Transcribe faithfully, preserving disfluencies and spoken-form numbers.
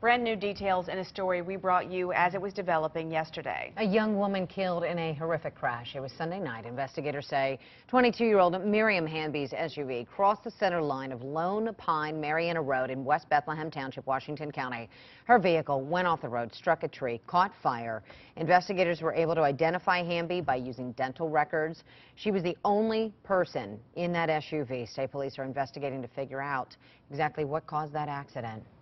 Brand new details in a story we brought you as it was developing yesterday. A young woman killed in a horrific crash. It was Sunday night. Investigators say twenty-two-year-old Miriam Hanby's S U V crossed the center line of Lone Pine Mariana Road in West Bethlehem Township, Washington County. Her vehicle went off the road, struck a tree, caught fire. Investigators were able to identify Hanby by using dental records. She was the only person in that S U V. State police are investigating to figure out exactly what caused that accident.